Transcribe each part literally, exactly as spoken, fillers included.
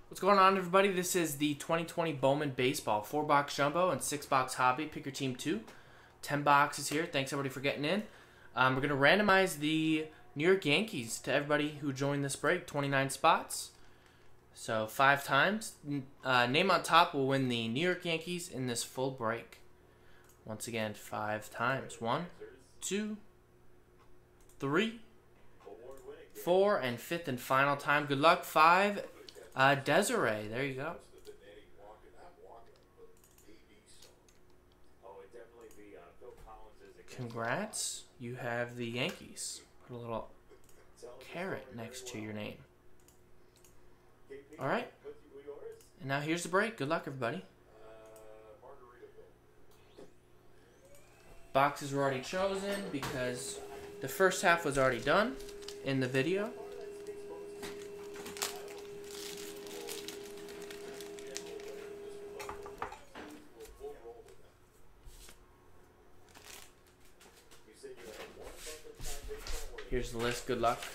What's going on, everybody? This is the twenty twenty Bowman Baseball four box Jumbo and six box Hobby. Pick your team two. ten boxes here. Thanks, everybody, for getting in. Um, we're going to randomize the New York Yankees to everybody who joined this break. twenty-nine spots. So, five times. Uh, name on top will win the New York Yankees in this full break. Once again, five times. One, two, three, four, and fifth and final time. Good luck. Five. Uh, Desiree, there you go. Congrats, you have the Yankees. Put a little caret next to your name. All right, and now here's the break. Good luck, everybody. Boxes were already chosen because the first half was already done in the video. Here's the list. Good luck.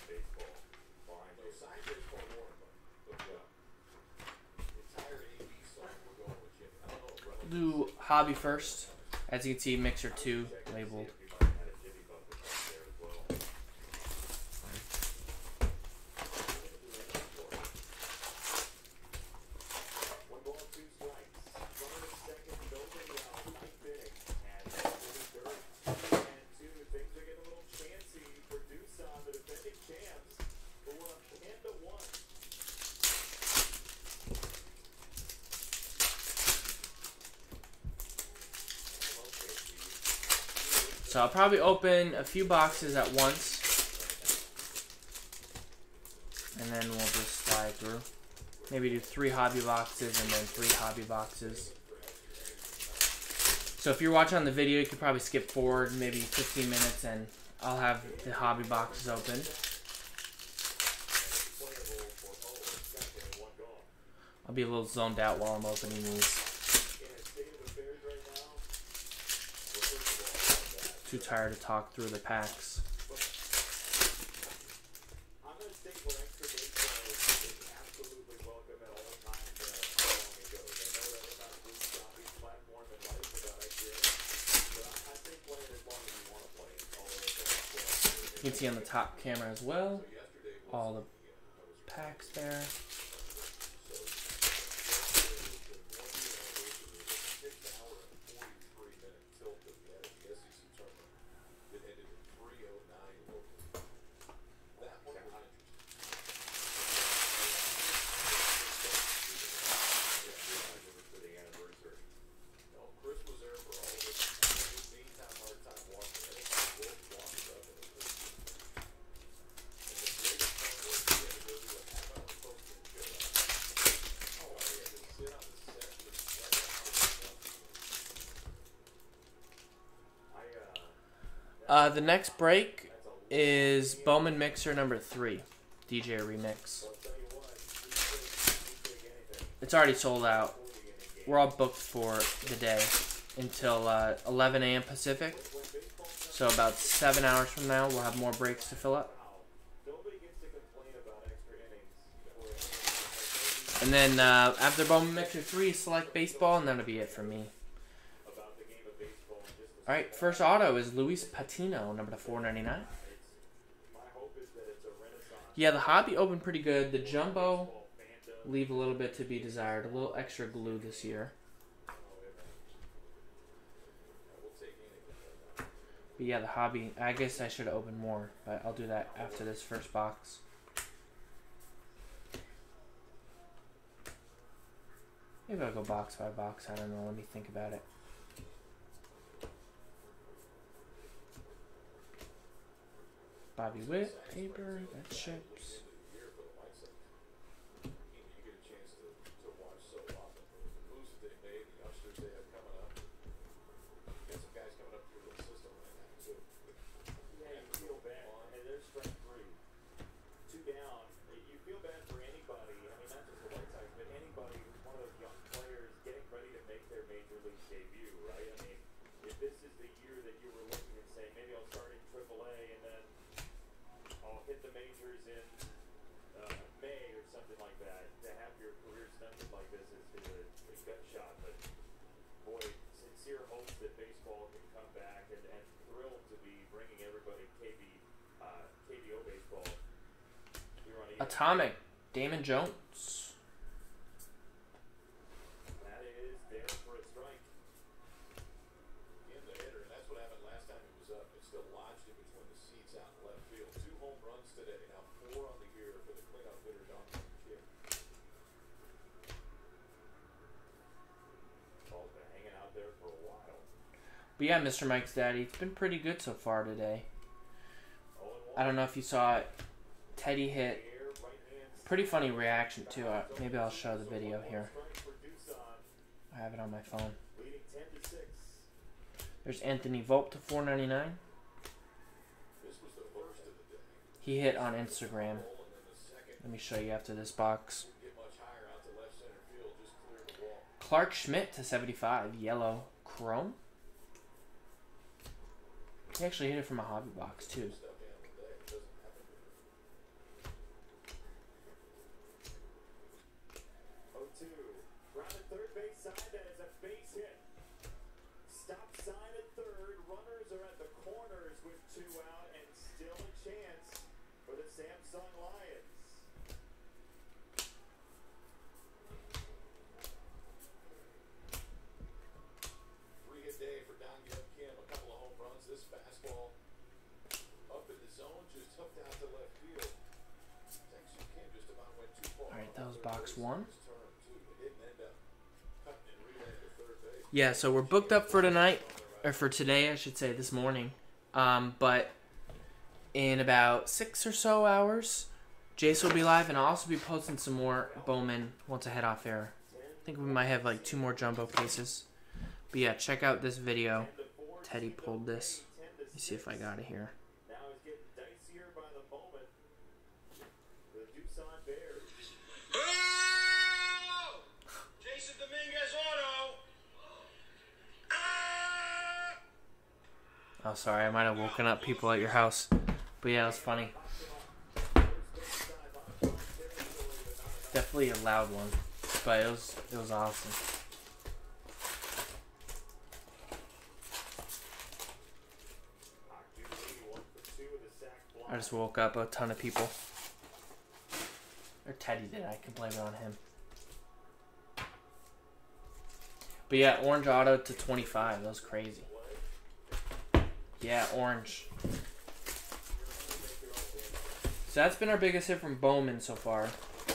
We'll do Hobby first. As you can see, Mixer two labeled. So I'll probably open a few boxes at once, and then we'll just slide through. Maybe do three hobby boxes and then three hobby boxes. So if you're watching on the video, you could probably skip forward maybe fifteen minutes, and I'll have the hobby boxes open. I'll be a little zoned out while I'm opening these. Too tired to talk through the packs. You can see on the top camera as well, all the packs there. Uh, the next break is Bowman Mixer number three, D J Remix. It's already sold out. We're all booked for the day until uh, eleven A M Pacific. So about seven hours from now, we'll have more breaks to fill up. And then uh, after Bowman Mixer three, select baseball, and that'll be it for me. All right, first auto is Luis Patino, number to four ninety-nine. Yeah, the hobby opened pretty good. The jumbo leave a little bit to be desired. A little extra glue this year. But yeah, the hobby, I guess I should open more, but I'll do that after this first box. Maybe I'll go box by box. I don't know. Let me think about it. Bobby Witt, paper, that ships. hit the majors in uh, May or something like that to have your career Atomic, Damon Jones. That is there for a strike. In the hitter, and that's what happened last time he was up. It still lodged in between the seats out in left field. Two home runs today. Now four on the year for the cleanup hitter, Don Kid. Ball's been hanging out there for a while. But yeah, Mister Mike's daddy, it's been pretty good so far today. I don't know if you saw it. Teddy hit. Pretty funny reaction too. Uh, maybe I'll show the video here. I have it on my phone. There's Anthony Volpe to four ninety-nine. He hit on Instagram. Let me show you after this box. Clark Schmidt to seventy-five. Yellow chrome. He actually hit it from a hobby box too. Box one. Yeah, so we're booked up for tonight, or for today, I should say, this morning. Um, but in about six or so hours, Jace will be live, and I'll also be posting some more Bowman once I head off air. I think we might have like two more jumbo cases. But yeah, check out this video. Teddy pulled this. Let me see if I got it here. Oh, sorry, I might have woken up people at your house. But yeah, it was funny. Definitely a loud one. But it was it was awesome. I just woke up a ton of people. Or Teddy did, I can blame it on him. But yeah, orange auto to twenty-five. That was crazy. Yeah, orange. So that's been our biggest hit from Bowman so far.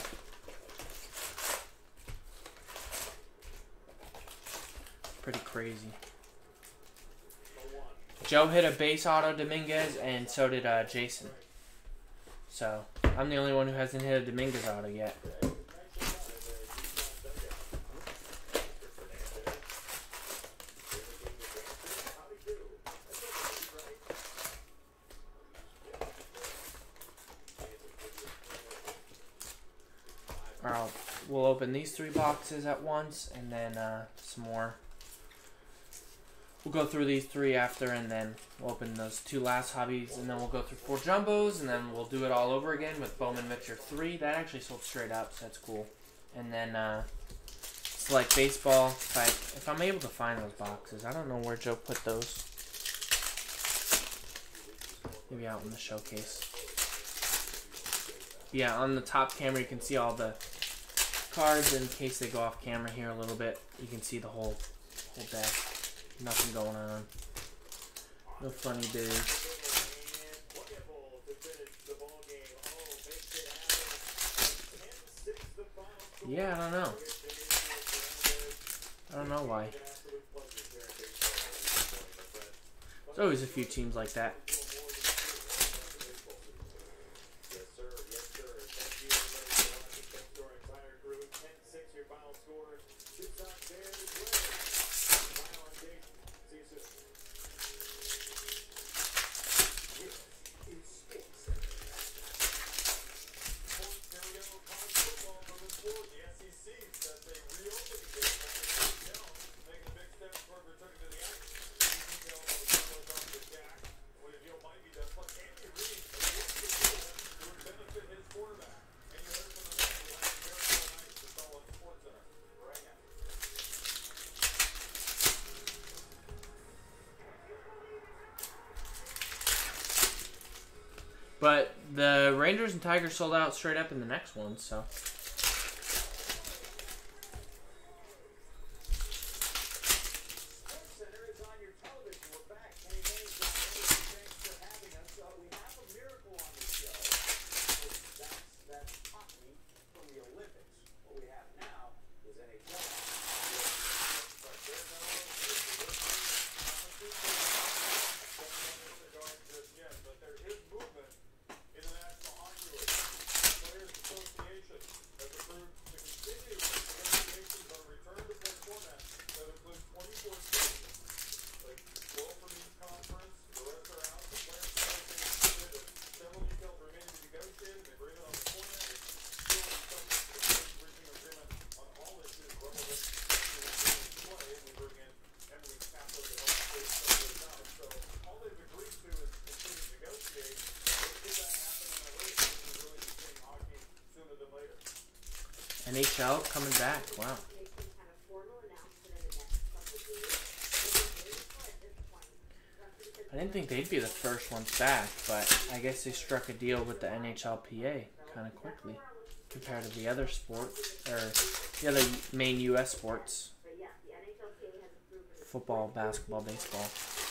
Pretty crazy. Joe hit a base auto Dominguez, and so did uh, Jason. So I'm the only one who hasn't hit a Dominguez auto yet. Alright, we'll open these three boxes at once, and then uh, some more. We'll go through these three after, and then we'll open those two last hobbies, and then we'll go through four jumbos, and then we'll do it all over again with Bowman Mixture three. That actually sold straight up, so that's cool. And then uh, select baseball. If, I, if I'm able to find those boxes. I don't know where Joe put those. Maybe out in the showcase. Yeah, on the top camera you can see all the cards. In case they go off camera here a little bit, you can see the whole whole deck. Nothing going on. No funny biz. Yeah, I don't know. I don't know why. There's always a few teams like that. But the Rangers and Tigers sold out straight up in the next one, so. N H L coming back. Wow. I didn't think they'd be the first ones back, but I guess they struck a deal with the N H L P A kind of quickly compared to the other sports, or the other main U S sports. Football, basketball, baseball.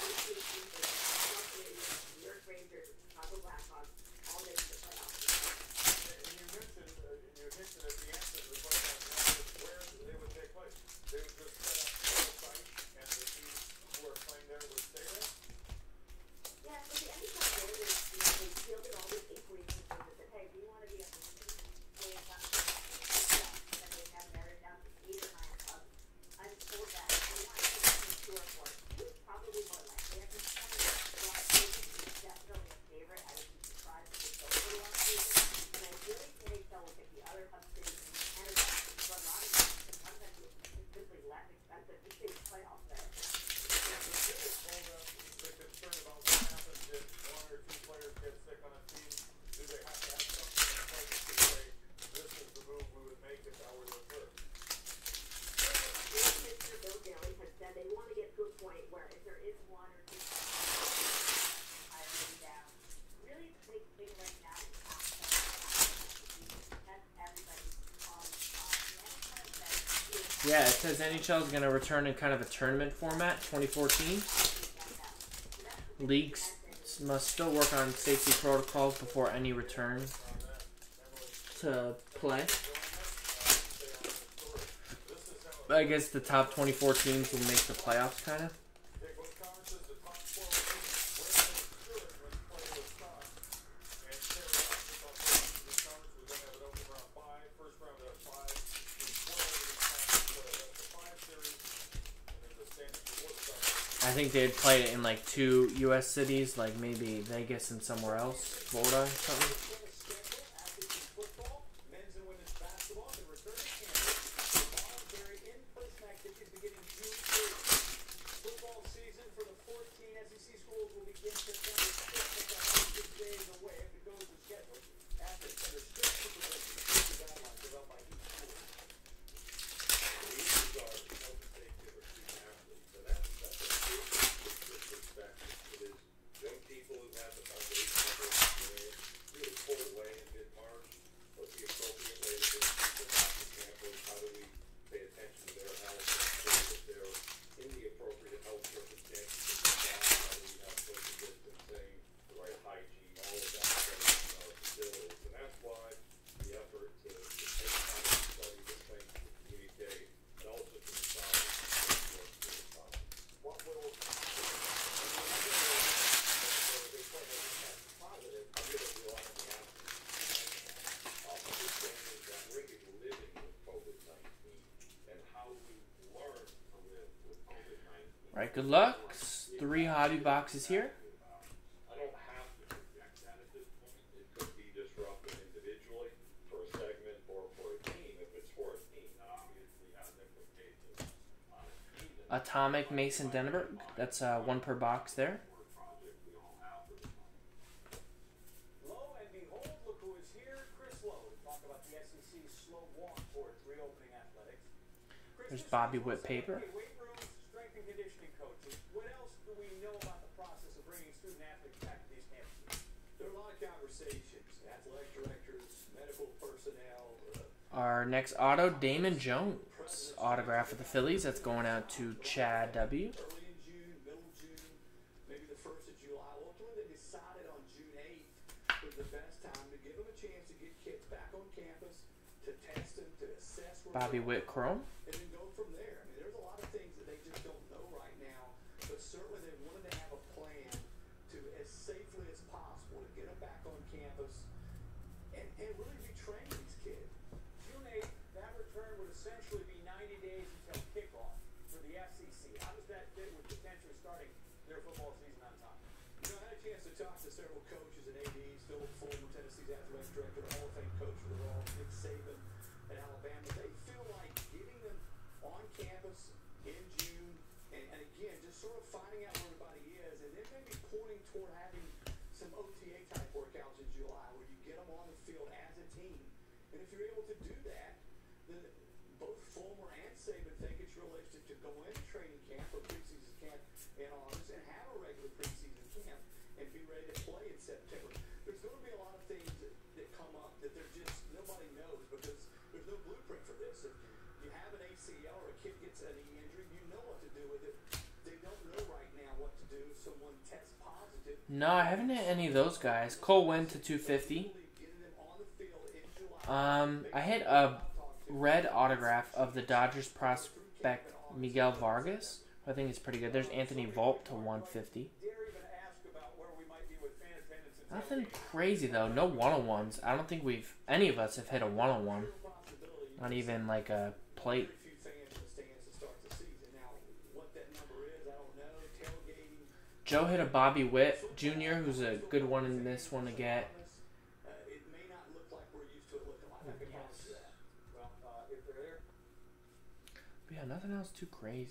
Yeah, it says N H L is going to return in kind of a tournament format, twenty fourteen. Leagues must still work on safety protocols before any return to play. I guess the top twenty-four teams will make the playoffs, kind of. I think they'd play it in like two U S cities, like maybe Vegas and somewhere else, Florida or something. Alright, good luck. Three hobby boxes here. I don't have to project that at this point. It could be disruptive individually for a segment or for a team. If it's for a team, that obviously has implications on a team. Atomic Mason Denneberg. That's uh, one per box there. Lo and behold, look who is here. Chris Lowe to talk about the S E C's slow walk towards reopening athletics. There's Bobby Witt paper. Weight rooms, strength and conditioning coaches. What else do we know about the process of bringing student athletes back to these campuses? There are a lot of conversations. Athletic directors, medical personnel. Uh, Our next auto, Damon Jones. Autograph of the Phillies. That's going out to Chad W. early in June, middle June, maybe the first of July. Ultimately, they decided on June eighth was the best time to give them a chance to get kids back on campus, to test them, to assess where Bobby they're Witt at, Chrome. and then go from there. I mean, there's a lot of things that they just don't know right now, but certainly they wanted to have a plan to, as safely as possible, to get them back on campus and, and really retrain these kids. June eighth, that return would essentially be ninety days until kickoff for the F C C. How does that fit with potentially starting their football season on time? You know, I had a chance to talk to several coaches and A Ds, Philip Fulmer, Tennessee's athletic director, the Hall of Fame coach for the Raw, Nick Saban at Alabama. They feel like getting them on campus in June, and, and again, just sort of finding out where everybody is, and then maybe pointing toward having some O T A type workouts in July where you get them on the field as a team. And if you're able to do that, then both Fulmer and Saban think it's realistic to go into training camp or preseason camp in August and have a regular preseason camp and be ready to play in September. There's going to be a lot of things that, that come up that they're just nobody knows because there's no blueprint for this. If you have an A C L or a kid gets a knee injury, you know what to do with it. They don't know right now what to do if someone tests positive. No, I haven't hit any of those guys. Cole went to two fifty. Getting them on the field in July. Um, I hit a red autograph of the Dodgers prospect Miguel Vargas. I think it's pretty good. There's Anthony Volpe to one fifty. Dare even ask about where we might be with fan attendance and Nothing crazy though. No one-on-ones. I don't think we've any of us have hit a one-on-one. Not even like a plate. Few fans in the stands to start the season. Now, what that number is, I don't know. Tailgating. Joe hit a Bobby Witt Junior, who's a good one in this one to get. Uh, it may not look like we're used to it looking like. I can promise you that. well, uh, if they're there, But yeah, nothing else too crazy.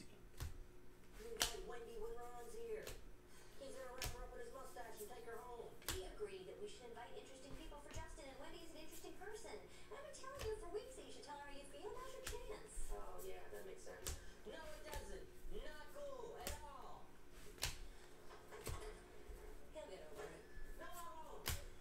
Invite Wendy when Ron's here. He's gonna wrap her up in his mustache and take her home. We agreed that we should invite interesting people for Justin, and Wendy's an interesting person. And I've been telling you for weeks that you should tell her how you feel. Now's your chance. Oh yeah, that makes sense. No, it doesn't. Not cool at all. He'll get over it. No, I won't.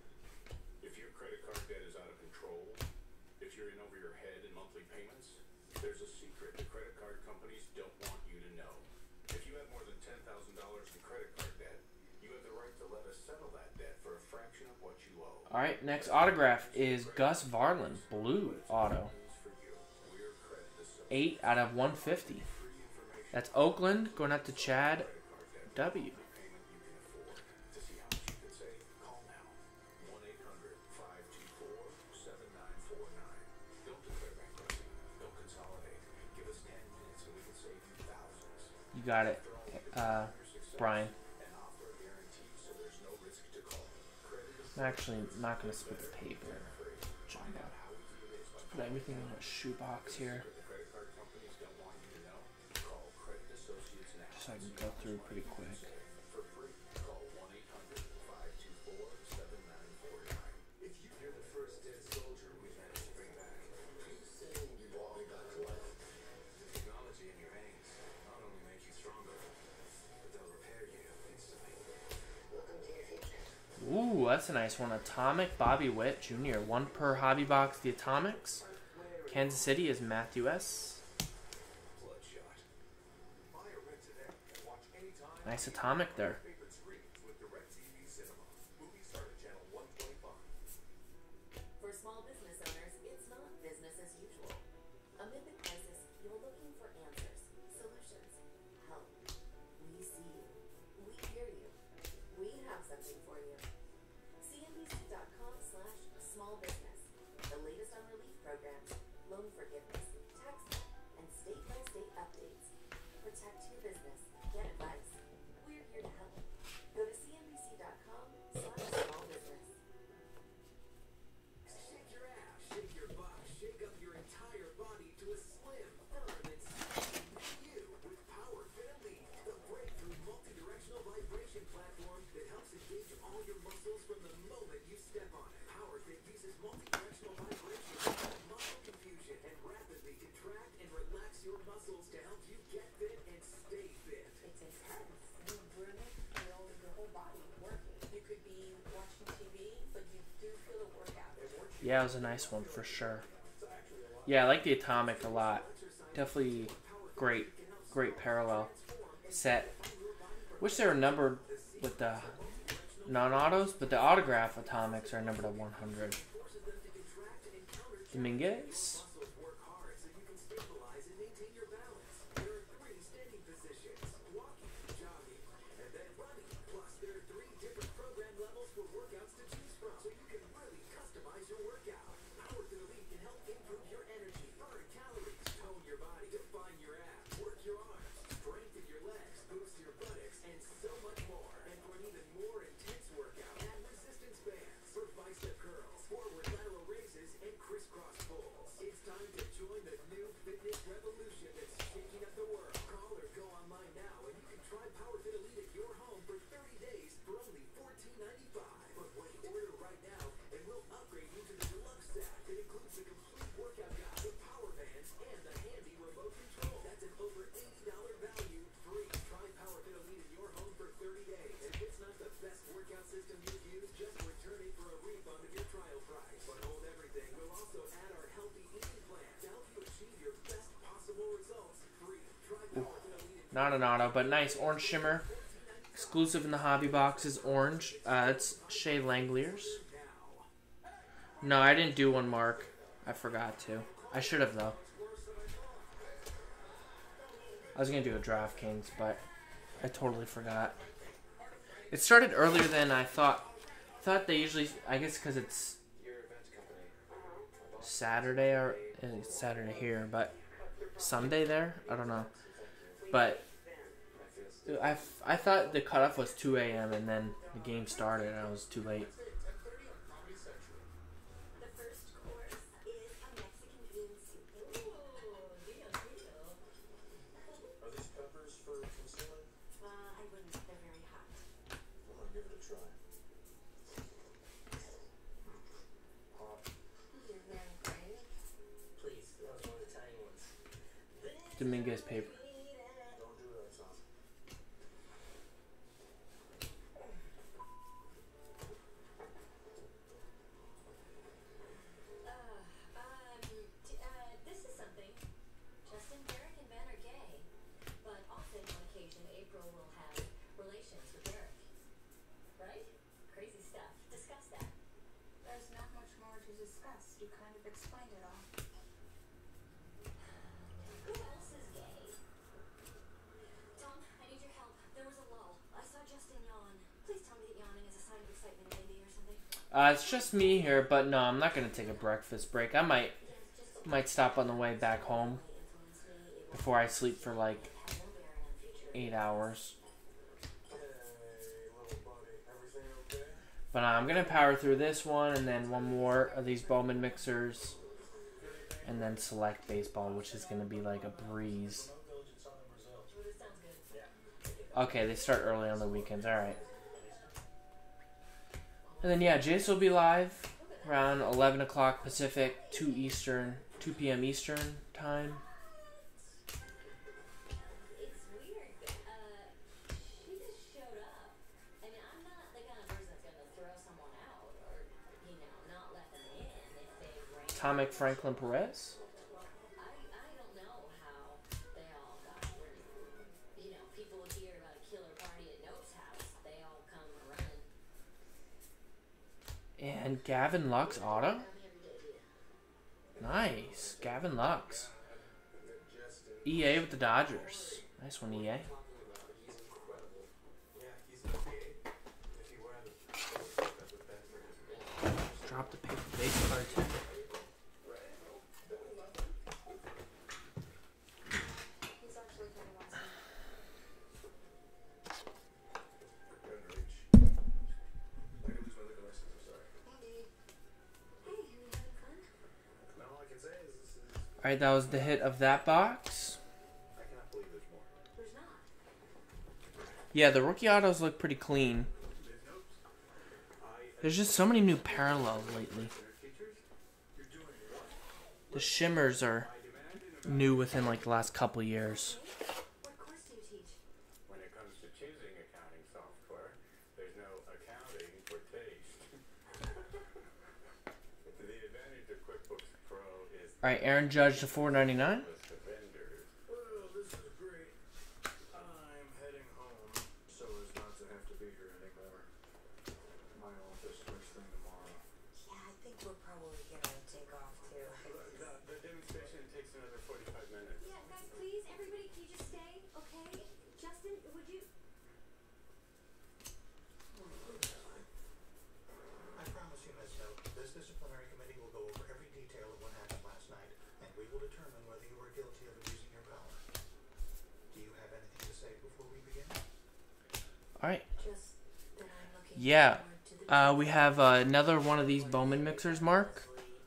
If your credit card debt is out of control, if you're in over your head in monthly payments, there's a secret the credit card companies don't want you to know. If you have more than ten thousand dollars in credit card debt, you have the right to let us settle that debt for a fraction of what you owe. All right, next autograph is Gus Varlin, blue auto. For you, we're Credit Associates. eight out of one fifty. That's Oakland going out to Chad W. Payment you can afford. To see how much you could save, call now. one eight hundred, five two four, seven nine four nine. Don't declare bankruptcy. Don't consolidate. Give us ten minutes and we can save you thousands. You got it, uh, Brian. And offer a guarantee so there's no risk to call. Credit I'm actually not going to split the paper. Jumbo. Let's put everything in a shoebox here, the credit card companies don't want you to know. Call Credit Associates now. so I can go through pretty quick. For free, call one eight hundred, five two four, seven nine four nine. If you're the first dead soldier we managed to bring back, you say you all got left. The technology in your veins not only make you stronger, but they'll repair you instantly. Welcome to your future. Ooh, that's a nice one. Atomic Bobby Witt Junior One per hobby box. The Atomics. Kansas City is Matthew S. Bloodshot. Buy or rent today and watch anytime. Nice Atomic there. Favorite screens with DirecTV Cinema. Movies start at channel one twenty-five. For small business owners, it's not business as usual. Amid the crisis, you're looking for answers, solutions, help. We see you. We hear you. We have something for you. C N B C dot com slash small business. The latest on relief programs, loan forgiveness, tax help, and state-by-state updates. Protect your business. Get advice. We're here to help. Go to C N B C dot com slash small business. Shake your ass, shake your butt, shake up your entire body to a slim, firm, and sexy you with Power Fit Elite, the breakthrough multi-directional vibration platform that helps engage all your muscles from the moment you step on it. Power Fit uses multi-directional vibration, muscle confusion, and rapid Yeah, it was a nice one for sure. Yeah, I like the Atomic a lot. Definitely great, great parallel set. Wish they were numbered with the non-autos, but the autograph Atomics are numbered at one hundred. Dominguez. Not an auto, but nice orange shimmer. Exclusive in the hobby box is orange. Uh, it's Shea Langoliers. No, I didn't do one, Mark. I forgot to. I should have, though. I was going to do a DraftKings, but I totally forgot. It started earlier than I thought. I thought they usually... I guess because it's Saturday, or it's Saturday here, but Sunday there? I don't know. But I, I thought the cutoff was two A M and then the game started and I was too late. The first course is a Mexican bean soup. Ooh, deal, deal. Are these peppers for concealing? Uh, I wouldn't. They're very hot. Well, I'll give it a try. Hot. You're very brave. Please, those one of the tiny ones. Dominguez paper. Don't do that, son. Uh, um, t- uh, this is something. Justin, Derek, and Ben are gay, but often on occasion April will have relations with Derek. Right? Crazy stuff. Discuss that. There's not much more to discuss. You kind of explained it all. Who else is gay? Tom, I need your help. There was a lull. I saw Justin yawn. Please tell me that yawning is a sign of excitement in Indy or something. Uh, it's just me here, but no, I'm not going to take a breakfast break. I might might stop on the way back home before I sleep for like eight hours. Hey, little buddy. Everything okay? But uh, I'm going to power through this one and then one more of these Bowman mixers and then select baseball, which is going to be like a breeze. Okay, they start early on the weekends. All right. And then, yeah, Jace will be live around eleven o'clock Pacific, two Eastern, two P M Eastern time. It's weird. Uh, she just showed up. I mean, I'm not the kind of person that's going to throw someone out or, you know, not let them in if they ran. Atomic Franklin Perez. I, I don't know how they all got here. You know, people would hear about a killer party at Nope's house. They all come running. And Gavin Lux auto. Nice. Gavin Lux. E A with the Dodgers. Nice one, E A. Drop the paper base card too. He's actually kind of awesome. I can lose my liquor license, I'm sorry. Andy. Hey, are you having fun? No, all I can say is this is... Alright, that was the hit of that box. I cannot believe there's more. There's not. Yeah, the rookie autos look pretty clean. There's notes. I... There's just so many new parallels lately. Teachers? You're doing what? The shimmers are I demand in new within like the last couple years. What course do you teach? When it comes to choosing accounting software, there's no accounting for taste. The advantage All right, Aaron Judge to four ninety-nine. with the vendors. Well, this is great. I'm heading home so as not to have to be here anymore. My office first thing tomorrow. Yeah, I think we're probably gonna take off too. The, the demonstration takes another forty-five minutes. Yeah, guys, please, everybody, can you just stay, okay? Justin, would you? I promise you, Miss Note, this disciplinary committee will go over every detail of what happened last night, and we will determine whether you are guilty of abusing your power. Do you have anything to say before we begin? All right. Just that I'm looking Yeah. forward to the Uh, we have uh, another one of these Bowman mixers, Mark.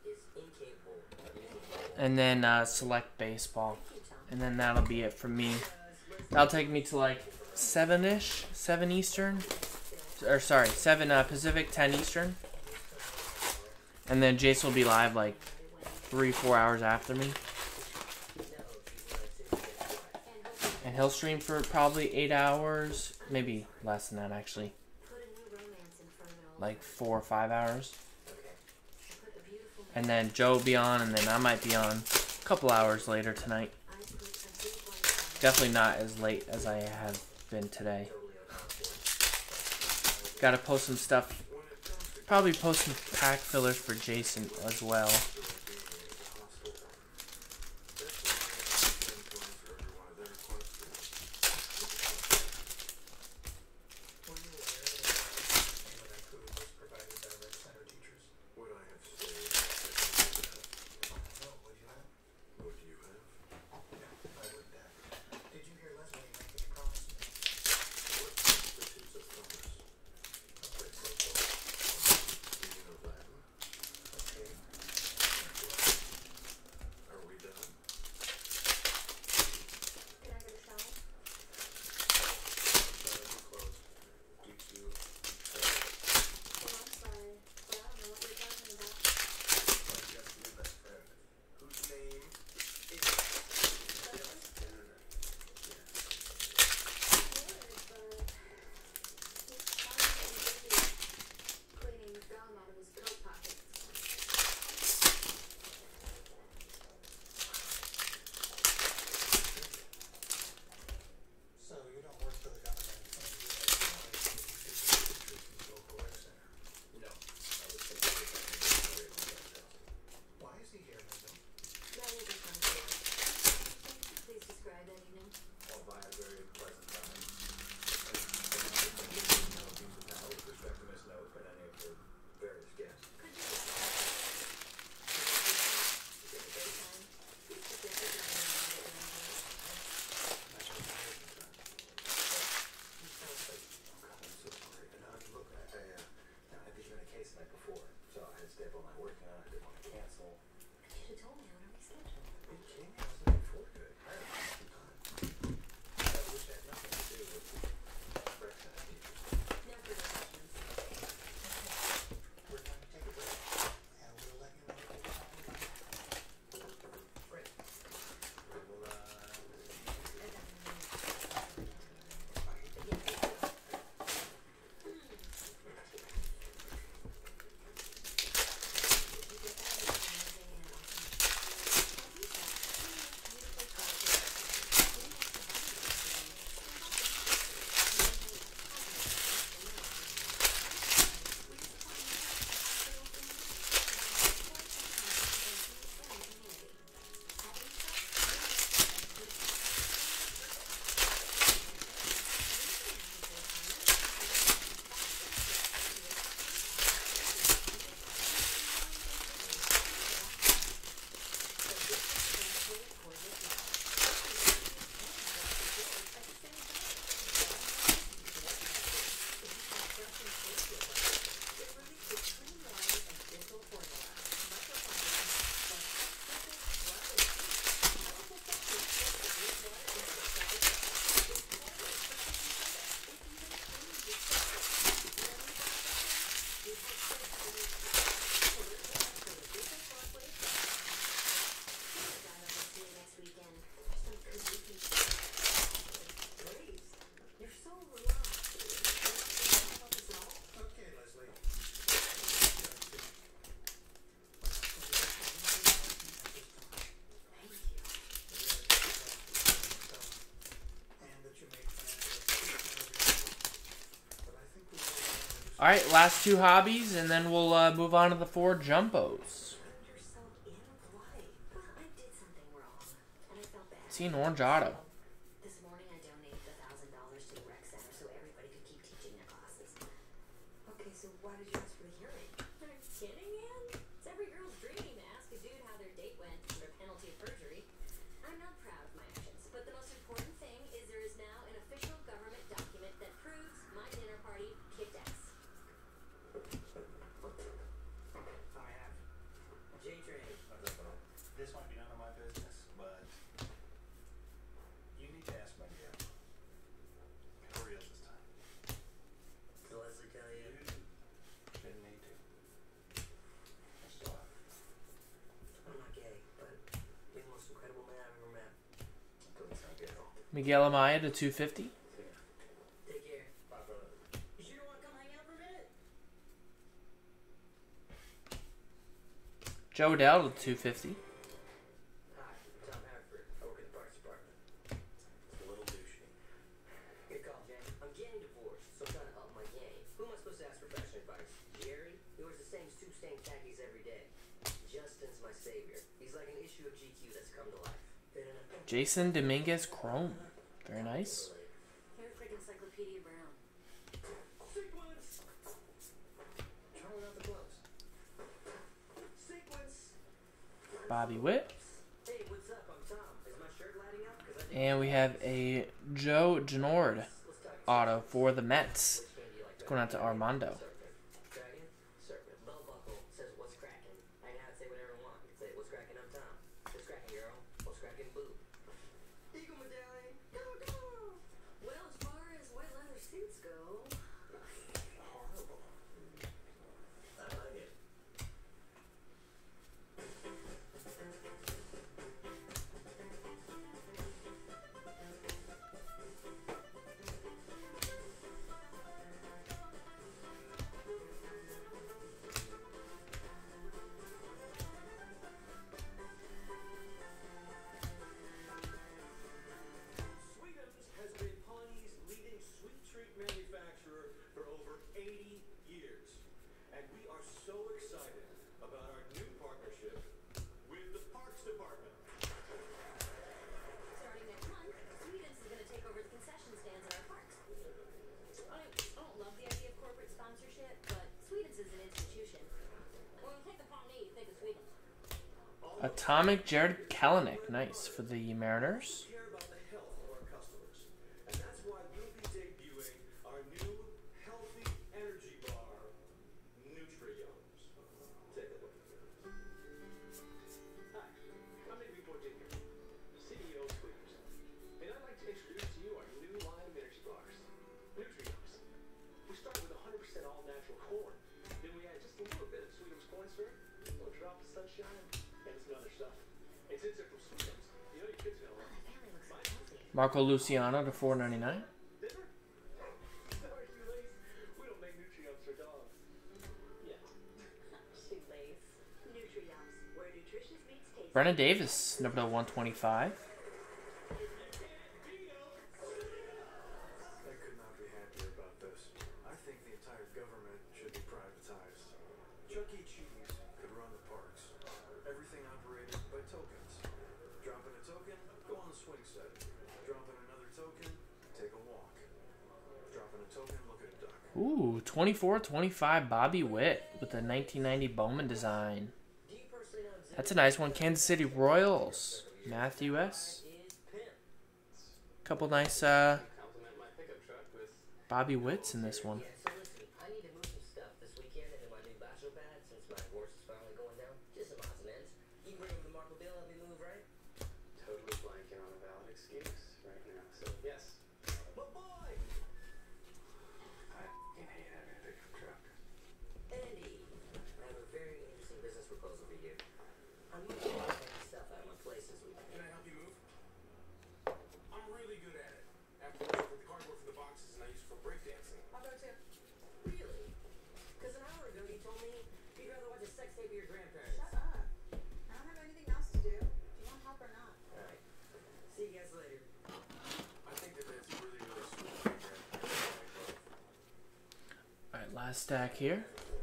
And then uh, select baseball. And then that'll be it from me. That'll take me to like seven-ish, seven Eastern. Or sorry, seven uh, Pacific, ten Eastern. And then Jason will be live like three, four hours after me. And he'll stream for probably eight hours. Maybe less than that, actually. put a new romance in front of it all. Like four or five hours. Put a beautiful And then Joe will be on, and then I might be on a couple hours later tonight. I put a big one on. Definitely not as late as I have been today. Gotta post some stuff. Probably post some pack fillers for Jason as well. Were you aware that some of that food was provided by Red Center teachers? Would I have stayed? I No, would you have? Would you have? No, I wouldn't have. Did you hear Leslie make any promise to me? What constitutes a promise? A quid pro quo. Do you know Latin? Okay. All right, last two hobbies, and then we'll uh, move on to the four jumbos. yourself in? Why? I did something wrong, and I felt bad. See an orange auto. This morning I donated a thousand dollars to the rec center so everybody could keep teaching their classes. Okay, so why did you ask for the hearing? Are you kidding, man? It's every girl's dream to ask a dude how their date went under penalty of perjury. I'm not proud of my actions, but the most important thing is there is now an official government document that proves my dinner party kicked ass. I have. J-Train. This might be none of my business, but you need to ask Miguel. For real this time. Did Leslie tell you? Didn't need to. I still have. I'm not gay, but you're the most incredible man I've ever met. Doesn't sound gay at all. Miguel Amaya to two fifty. Take care. Bye, brother. You sure you want to come hang out for a minute? Joe Dell to two fifty. Hi, I'm Tom Hartford. I work in the parts department. It's a little douchey. Good call, Jen. I'm getting divorced, so I'm trying to up my game. Who am I supposed to ask for fashion advice? Jerry? He wears the same suit-stained khakis every day. Justin's my savior. He's like an issue of G Q that's come to life. Fit enough? Jason Dominguez Chrome. Very nice. Here's like Encyclopedia Brown. Sequence! Try without the gloves. Sequence! Bobby Witt. Hey, what's up? I'm Tom. Is my shirt lighting up? 'Cause I think And we have a Joe Genord let's talk auto for the Mets. which game do you like Going out to Armando. Serpent. Dragon? Serpent. Belt buckle says what's cracking. I can have it say whatever I want. You can say what's cracking, I'm Tom. What's cracking, girl? What's cracking, boo? Eagle medallion. Go, go! Well, as far as white leather suits go, Horrible. I like it. Sweetums has been Pawnee's leading sweet treat manufacturer for over eighty years. And we are so excited about our new partnership with the Parks Department. starting next month, Sweetens is going to take over the concession stands at our parks. I, I don't love the idea of corporate sponsorship, but Sweetens is an institution. When you think of Pawnee, you think of Sweetens. Atomic Jared Kalanick. Nice for the Mariners. We care about the health of our customers. And that's why we'll be debuting our new healthy energy bar, Nutrioms. Take a look. Hi, I'm Navy fourteen here, C E O of Sweetums. And I'd like to introduce to you our new line of energy bars, Nutrioms. We start with one hundred percent all-natural corn. Then we add just a little bit of Sweetums corn syrup, a little drop of sunshine, and some other stuff. And since they're from Sweetums, you know your kids are gonna love The family looks so healthy. Marco Luciano to four ninety-nine. dinner? Sorry, shoelace. We don't make Nutrioms for dogs. Yeah. Shoelace. Nutrioms, where nutritious meets tasty. Brennan Davis, number to one twenty-five. I could not be happier about this. I think the entire government should be privatized. Chuck E. Cheese could run the parks. Everything operated by tokens. Drop in a token, go on the swing set. Drop in another token, take a walk. Drop in a token, look at a duck. Ooh, twenty-four twenty-five Bobby Witt with the nineteen ninety Bowman design. Do you personally know exactly That's a nice one. Kansas City Royals. Matthew S. is pimp? Couple nice uh, Compliment my pickup truck with Bobby Witts in this one. Yeah, so listen, I need to move some stuff this weekend into my new bachelor pad since my divorce is finally going down. Just some odds and ends. You can bring over the Markle bill and help me move, right? totally blanking on a valid excuse right now. So yes. But boy! I f***ing hate having a pickup truck. Andy, I have a very interesting business proposal for you. I'm moving all kinds of stuff out of my place this weekend. Can I help you move? I'm really good at it. After working with the cardboard for the boxes and I use it for breakdancing. I'll go too. stack here.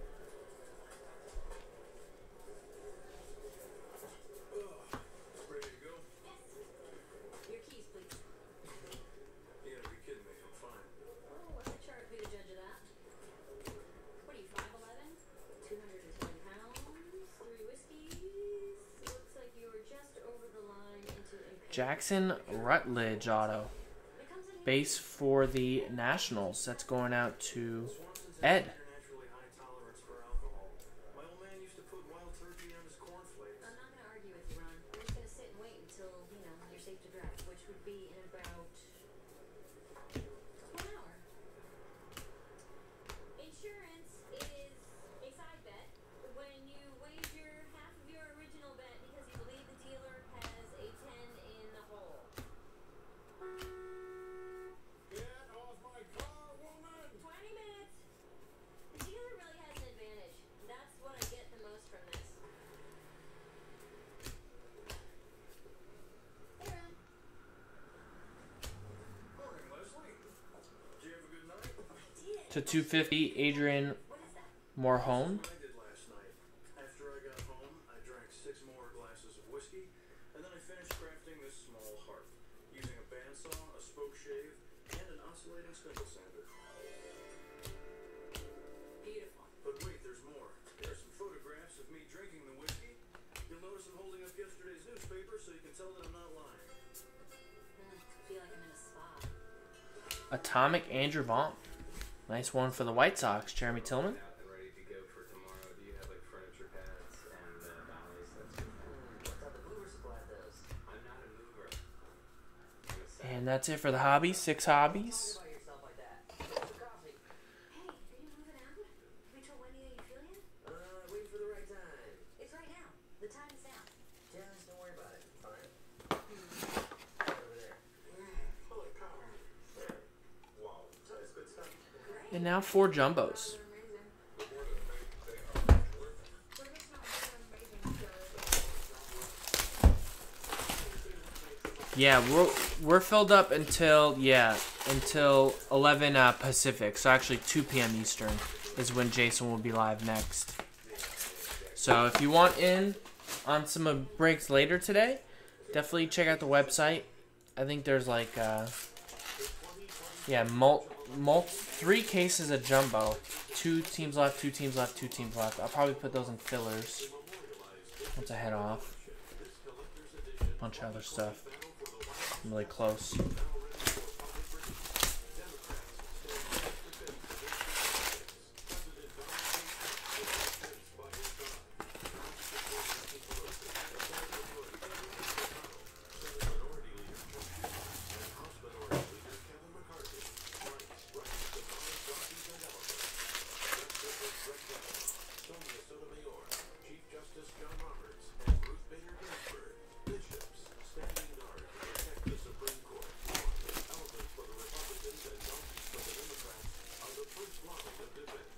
Ready to go? Your keys, please. You gotta be kidding me. I'm fine. Oh, I'm a chart be the judge of that. What are you, five eleven? two hundred twenty pounds? Three whiskeys? Looks like you were just over the line into impaired. Jackson Rutledge auto. It comes in Base for the Nationals. That's going out to Ed. Naturally high tolerance for alcohol. My old man used to put wild turkey on his cornflakes. I'm not going to argue with you, Ron. I'm just going to sit and wait until, you know, you're safe to drive, which would be in about one hour. Insurance is a side bet when you wager half of your original bet because you believe the dealer has a ten in the hole. Get off my car, woman! twenty minutes. The dealer really has an advantage. That's what I get the most from this. Hey, Ron. Morning, Leslie. Did you have a good night? To two fifty, Adrian What is that? Morhone. What I did last night. After I got home, I drank six more glasses of whiskey, and then I finished crafting this small harp using a bandsaw, a spoke shave, and an oscillating spindle sander. Beautiful. But wait, there's more. There are some photographs of me drinking the whiskey. You'll notice I'm holding up yesterday's newspaper so you can tell that I'm not lying. Mm, feel like I'm in a spa. Atomic Andrew Vaughn. Nice one for the White Sox. Jeremy Tillman. Out and ready to go for tomorrow. Do you have like furniture pads and uh, dollies? That's good. What's up, the mover supply those? I'm not a mover. I'm a set. And that's it for the hobbies. Six hobbies. Talk about yourself like that. Where's the coffee? Hey, are you moving out? Have you told Wendy that you feel yet? Uh, waiting for the right time. It's right now. The time is now. Just don't worry about it. Fine. Right over there. Holy cow. There. Wow. That's good stuff. Great. And now four jumbos. They're amazing. The more that they, they are much worth it. But it's not they're amazing, so Yeah, we're we're filled up until yeah until eleven uh, Pacific. So actually two p m Eastern is when Jason will be live next. So if you want in on some of breaks later today, definitely check out the website. I think there's like uh, yeah mul mul three cases of jumbo, two teams left, two teams left, two teams left. I'll probably put those in fillers once I head off. Bunch of other stuff. I'm really close. Chief Justice John Roberts and Ruth Bader Ginsburg, bishops, standing guard to protect the Supreme Court. Elephants for the Republicans and donkeys for the Democrats are the first line of defense.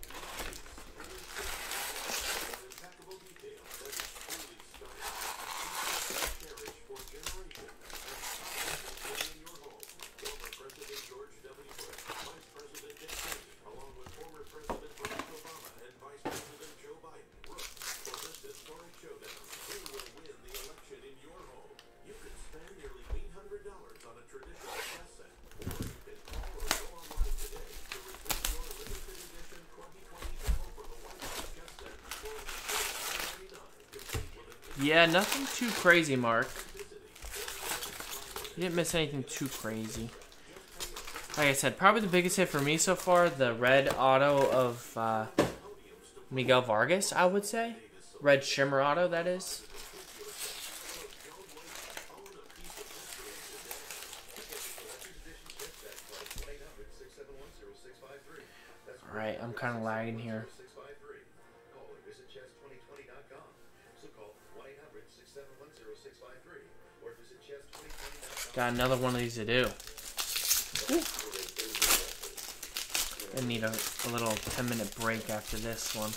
An impeccable detail that is truly stunning. Cherished for generations and thousands will stay in your home. Former President George W. Bush, Vice President Dick Cheney, along with former President Barack Obama and Vice President Joe Biden, root for this historic showdown. Who will win the election in your home? You can spend nearly eight hundred dollars on a traditional chess set, or you can call or go online today to receive your limited edition twenty twenty Battle for the White House chess set for only forty-nine ninety-nine, complete with an Yeah, nothing too crazy, Mark. You didn't miss anything too crazy. Like I said, probably the biggest hit for me so far, the red auto of uh, Miguel Vargas, I would say. Red shimmer auto, that is. Alright, I'm kind of lagging here. Got another one of these to do. Woo. I need a, a little ten minute break after this one.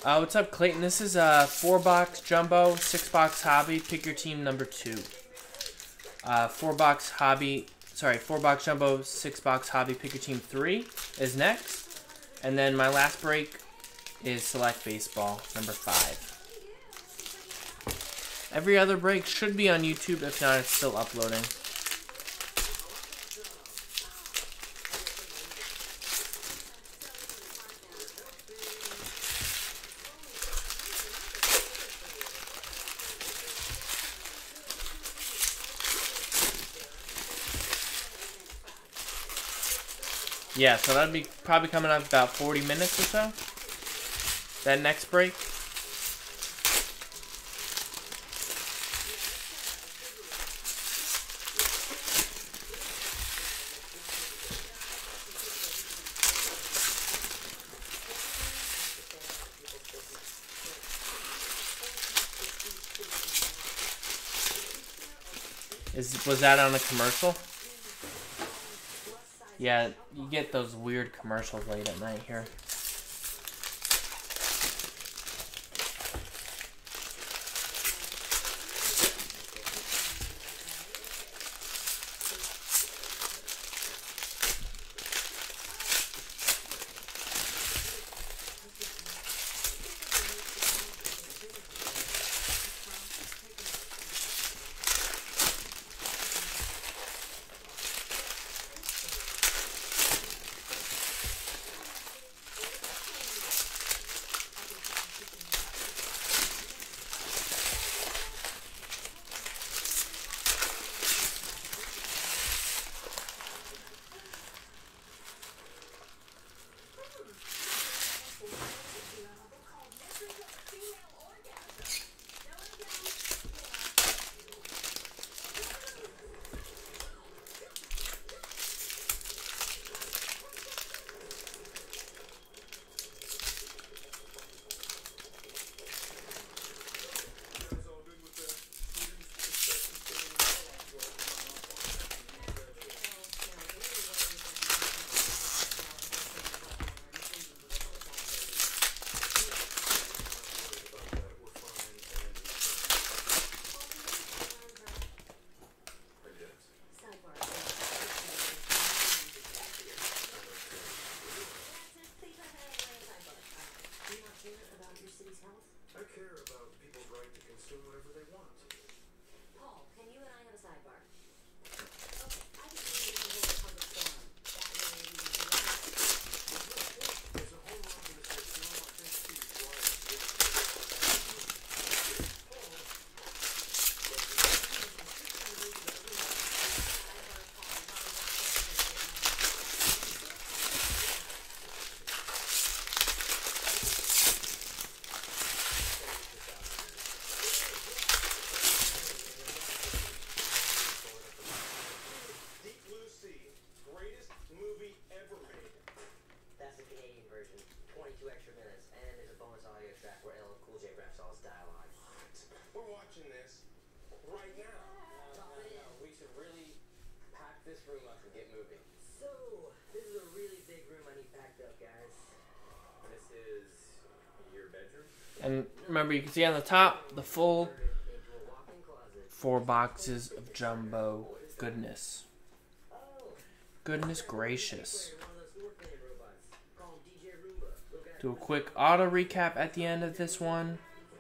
Uh, what's up, Clayton? This is a four box jumbo, six box hobby. Pick your team number two. Uh, four box hobby, sorry, four box jumbo, six box hobby. Pick your team three is next, and then my last break is select baseball number five. Every other break should be on YouTube. If not, it's still uploading. Yeah, so that'd be probably coming up about forty minutes or so. That next break. Is was that on a commercial? Yeah, you get those weird commercials late at night here. I care about people's right to consume whatever they want. Paul, can you and I have a sidebar? Okay, I just need to hold a public forum. That way we can do that. As a home organization, I think she's right. Deep Blue Sea, greatest movie ever made. That's the Canadian version, twenty-two extra minutes, and there's a bonus audio track where L L Cool J raps all his dialogue. We're watching this right now. No, no, no, we should really pack this room up and get moving. So, this is a really big room I need packed up, guys. This is your bedroom? And remember, you can see on the top the full Into a walk-in closet. four boxes of jumbo goodness. Oh, Goodness gracious. one of those floor cleaning robots. Call him D J Roomba. Little guy- Do a quick auto recap at the end of this one.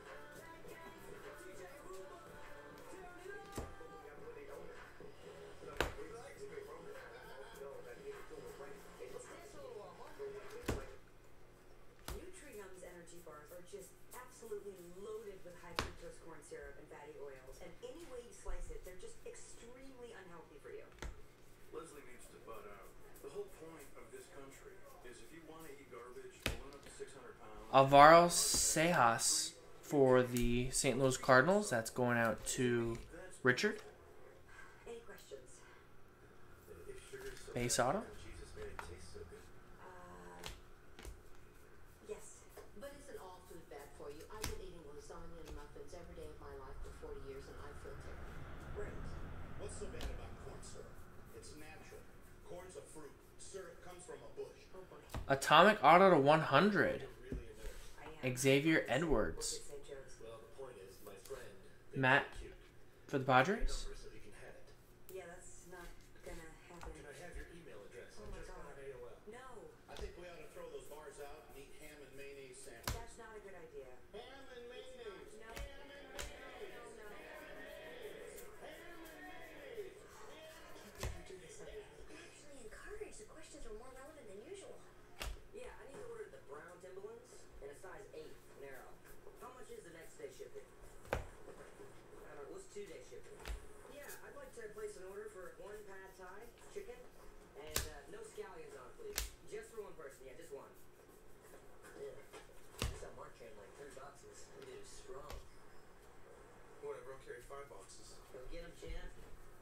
Nutri-Numb's energy bars are just absolutely loaded with high fructose corn syrup and fatty oils, and any way you slice it, they're just extremely unhealthy for you. Leslie needs to butt out. The whole point of this country is if you want to eat garbage, balloon up to six hundred pounds. Alvaro Sejas for the Saint Louis Cardinals. That's going out to Richard. Any questions? If sugar's so Base bad, auto. Jesus made it taste so good. Uh, yes. But isn't all food bad for you? I've been eating lasagna and muffins every day of my life for forty years, and I feel terrible. Right. What's so bad about corn syrup? It's natural. Corn's a fruit. Syrup comes from a bush. Oh boy. Atomic auto to one hundred. You're really a nerd. I can. Xavier Edwards. Saint Joe's. Well, the point is, my friend. Matt Cute. for the Padres. Number so he can have it. Yeah, that's not gonna happen. Can I have your email address? Oh I my just got God. on A O L. No, I think we ought to throw those bars out and eat ham and mayonnaise sandwiches. that's not a good idea. Ham and mayonnaise. No. Ham and mayonnaise. No, no. Ham and mayonnaise. Can't ever do this again. Actually, encouraged. The questions were more relevant than usual. Yeah, I need to order the brown Timberlands in a size eight narrow. How much is the next day shipping? I don't know. What's two day shipping? Yeah, I'd like to place an order for one pad thai chicken and uh, no scallions on it, please. Just for one person. Yeah, just one. Yeah. I saw Mark carrying like three boxes. That dude is strong. Whatever, I'll carry five boxes. Go get him, champ.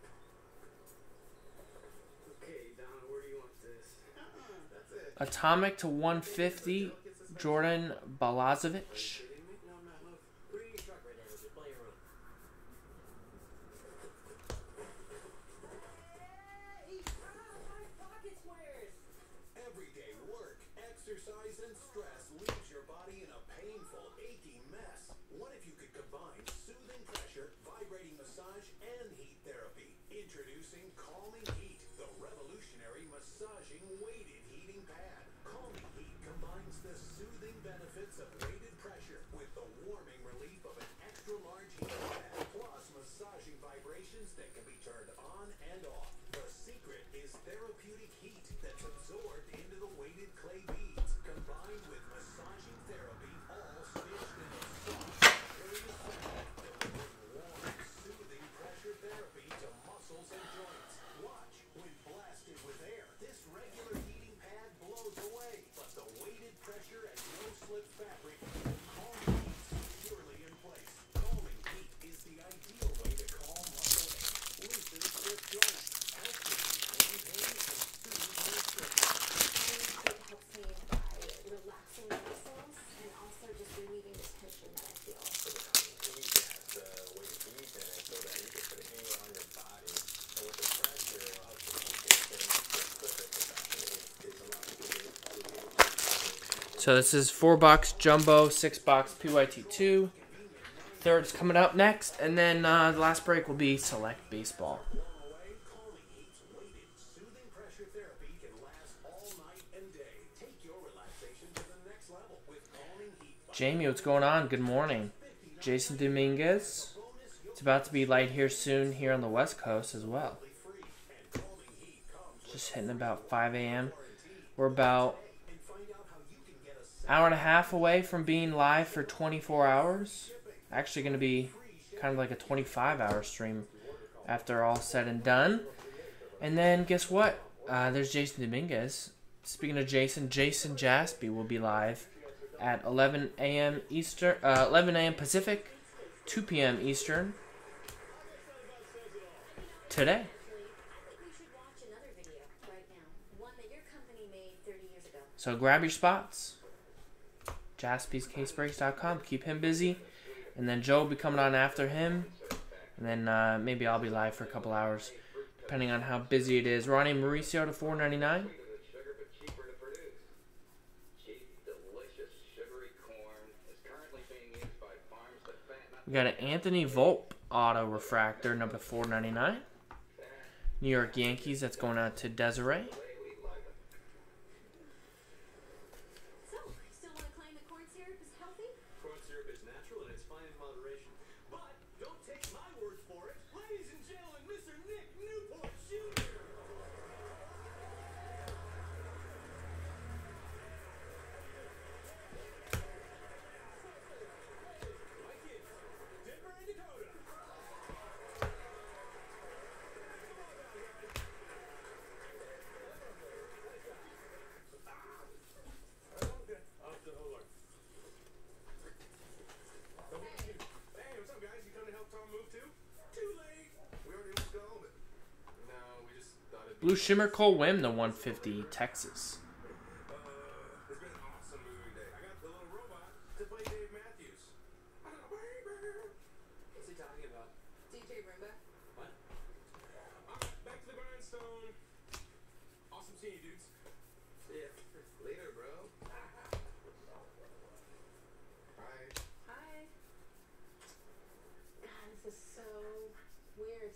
Okay, Donna, where do you want this? That's it. Atomic to one fifty, Jordan Balazovic. Kidding me? No, I'm not. Look, put it in your truck right now. There's plenty of room. Hey! Ah, my pocket squares! Everyday work, exercise, and stress leaves your body in a painful, achy mess. What if you could combine soothing pressure, vibrating massage, and heat therapy? Introducing Calming Heat, the revolutionary massaging weighted heating pad. Calming Heat combines the soothing benefits of weighted pressure with the warming relief of an extra-large heating pad, plus massaging vibrations that can be turned on and off. The secret is therapeutic heat that's absorbed into the weighted clay beads, combined with massaging therapy, all stitched in a soft, luxurious fabric that will bring warm, soothing pressure therapy to muscles and joints. Watch, when blasted with air, this regular heating pad blows away, but the weighted pressure and no-slip fabric keep Calming Heat securely in place. Calming Heat is the ideal way to calm muscle ache, loosen stiff joints, help relieve pain, pain, and soothe nerve stress. It helps me by relaxing the muscles and also just relieving the tension that I feel. So the calming heat has the weighted heat in it so that you can put it anywhere on your body. And with the pressure, it'll help the sensation to flip it to that. It's a lot of people. So this is four box jumbo, six box P Y T two. Third is coming up next, and then uh, the last break will be select baseball. Blown away, Calming Heat's weighted, soothing pressure therapy can last all night and day. Take your relaxation to the next level with Calming Heat. Jamie, what's going on? Good morning. Jason Dominguez. It's about to be light here soon here on the West Coast as well. Free and Calming Heat comes Just hitting about five A M We're about and find out how you can get a hour and a half away from being live for twenty-four hours. Actually going to be kind of like a twenty-five hour stream after all said and done. And then guess what? Uh, there's Jason Dominguez. Speaking of Jason, Jason Jaspy will be live at eleven A M Eastern, uh, eleven A M Pacific, two P M Eastern today. Actually, I think we should watch another video right now. One that your company made thirty years ago. So grab your spots. Jaspys Case Breaks dot com. Keep him busy. And then Joe will be coming on after him. And then uh, maybe I'll be live for a couple hours, depending on how busy it is. Ronnie Mauricio to four ninety-nine. Sugar, but cheaper to produce. Cheap, delicious, sugary corn is currently being used by farms that fatten up. We got an Anthony Volpe auto refractor, number four ninety-nine. New York Yankees. That's going out to Desiree. So, still want to claim that corn syrup is healthy? Corn syrup is natural and it's fine in moderation. But don't take my word for it. Ladies and gentlemen, Mister Nick Newport Junior My kids, Denver and Dakota. Off the whole lot. Hey, what's up, guys? You coming to help Tom move too? Too late. We already almost got all of it. No, we just thought it'd be Blue Shimmer Cole Wim to one fifty, Texas. Uh, it's been an awesome movie day. I got the little robot to play Dave Matthews. What's he talking about? D J Roomba. What? Alright, back to the grindstone. Awesome seeing you, dudes. Yeah. Later, bro.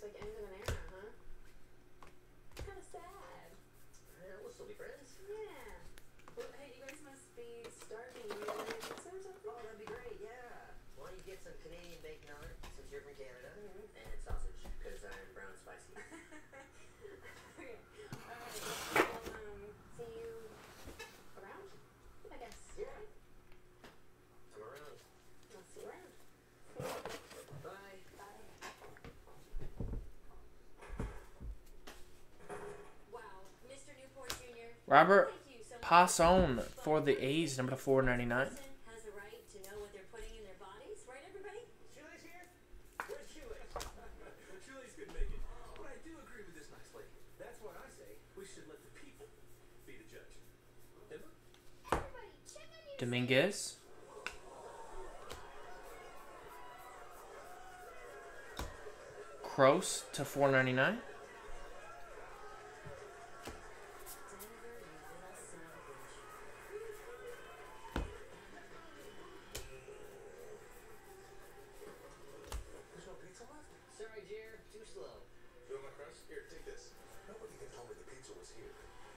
It's like end of an era, huh? Kind of sad. Yeah, we'll still be friends. Yeah. Well, hey, you guys must be starving. You want to pizza or something? Oh, that'd be great, yeah. Why don't you get some Canadian bacon on it, since you're from Canada, and sausage, because I'm brown and spicy. Okay. Alright. Well, um, see you around, I guess. Yeah. I'm around. I'll see you around. Bye. Bye. Wow, Mister Newport Junior Robert Thank you so much. Passon for the A's, number to four ninety-nine. Has the right to know what they're putting in their bodies, right, everybody? Shoelace here? Where's Shoelace? Shoelace couldn't make it. But I do agree with this nice lady. That's why I say we should let the people be the judge. Emma? Everybody, check on your Dominguez. Kroos to four ninety-nine. There's no pizza left? Sorry, Jer, too slow. You want my crust? Here, take this. Nobody can tell me the pizza was here.